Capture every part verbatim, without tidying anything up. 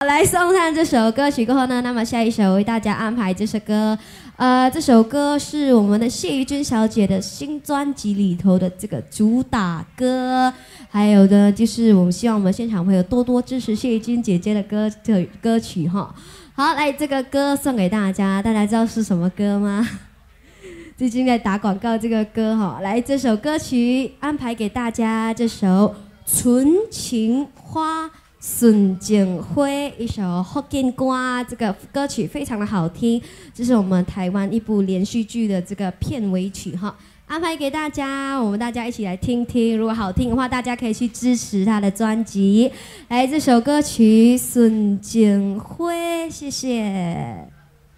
来送上这首歌曲过后呢，那么下一首为大家安排这首歌，呃，这首歌是我们的谢玉君小姐的新专辑里头的这个主打歌，还有呢，就是我们希望我们现场朋友多多支持谢玉君姐姐的歌的歌曲哈。好，来这个歌送给大家，大家知道是什么歌吗？最近在打广告，这个歌哈，来这首歌曲安排给大家，这首《纯情花》。孙景辉一首福建歌，这个歌曲非常的好听，这是我们台湾一部连续剧的这个片尾曲哈，安排给大家，我们大家一起来听听。如果好听的话，大家可以去支持他的专辑。来，这首歌曲孙景辉，谢谢。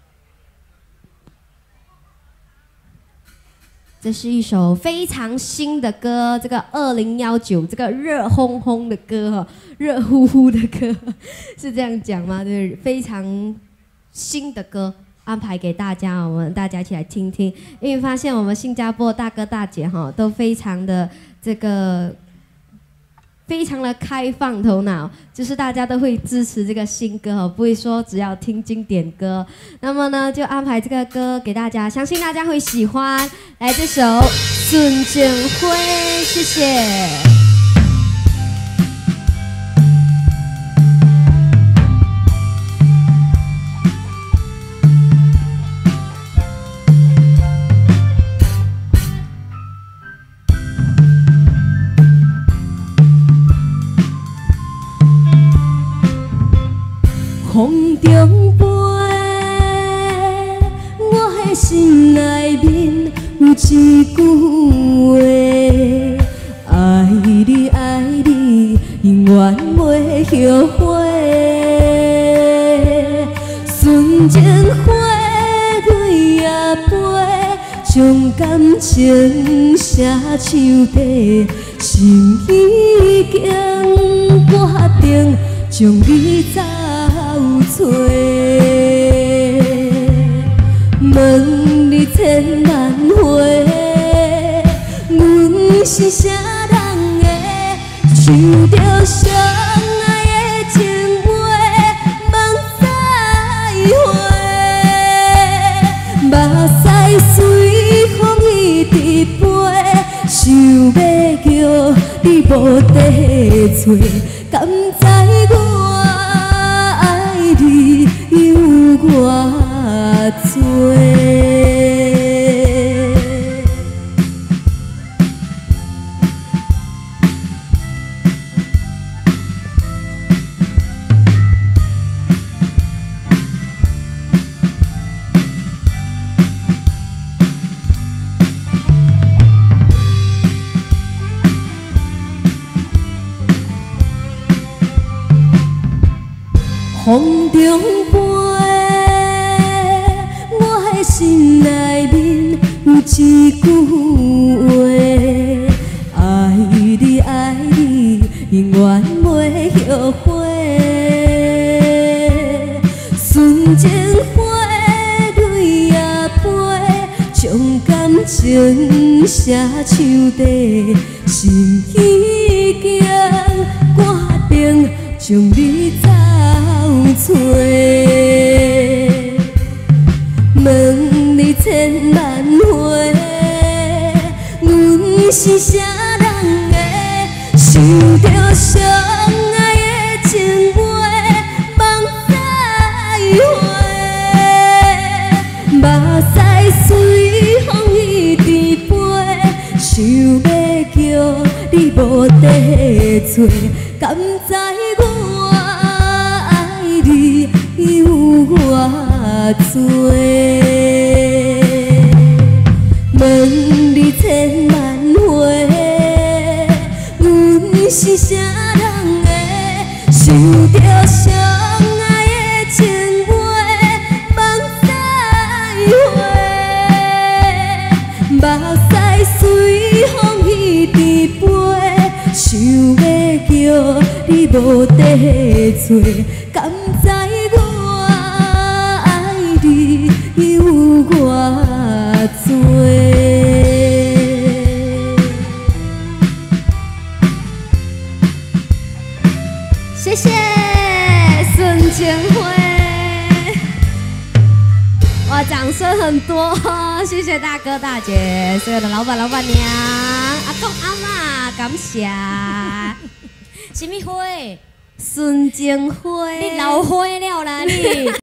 这是一首非常新的歌，这个二零一九这个热烘烘的歌哈，热乎乎的歌，是这样讲吗？对，非常新的歌安排给大家，我们大家一起来听听。因为发现我们新加坡大哥大姐哈都非常的这个。非常的开放头脑，就是大家都会支持这个新歌哦，不会说只要听经典歌。那么呢，就安排这个歌给大家，相信大家会喜欢。来，这首《孙景辉》，谢谢。 风中飞，我的心内面有一句话：爱你爱你，永远袂后悔。纯情花蕊也飞，将感情写手底，心已经决定将你走。找，问你千万回，阮是啥人的，唱着相爱的情话，梦再会，目屎随风一直飞，想要叫你无地找，敢知我？你有偌多？风中飞，我的心内面有一句话：爱你爱你，永远袂后悔。纯情花蕊也飞，将感情写手底，心已经决定将你走。找，问你千万回，阮是啥人的，想着相爱的情话，梦再会，目屎随风一直飞，想要叫你无地找，敢知我？你有偌多？问你千万回，阮是啥人的，想着相爱的情话，梦再会，目屎随风一直飞，想要叫你无地找。敢知我爱你有偌多？谢谢孙景哇，掌声很多，谢谢大哥大姐，所有的老板老板娘，阿公阿嬷，感谢。 什么花？ 孙静辉， 你老花了啦你！